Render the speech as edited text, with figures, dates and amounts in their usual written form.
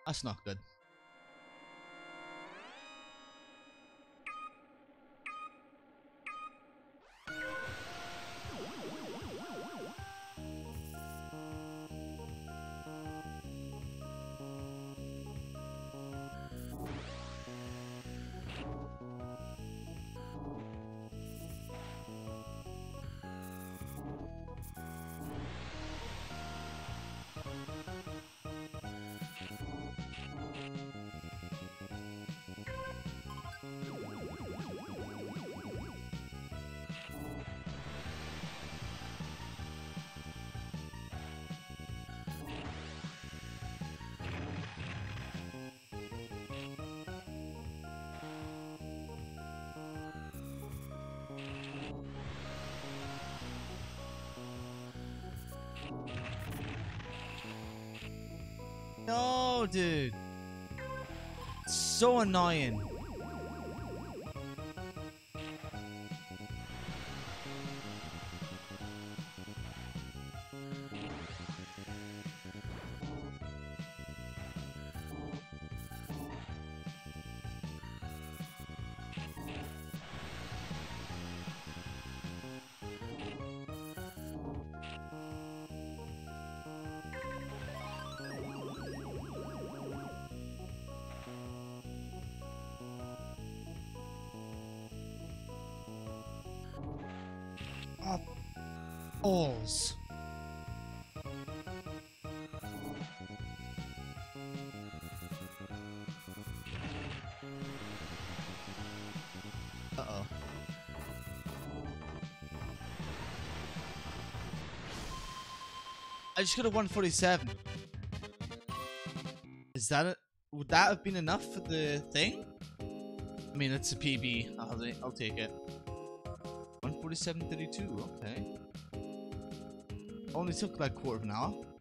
That's not good. No, dude. So annoying. Oh, balls. Uh-oh. I just got a 147. Is that it? Would that have been enough for the thing? I mean, it's a PB. I'll take it. 147.32. Okay. Only took like a quarter of an hour.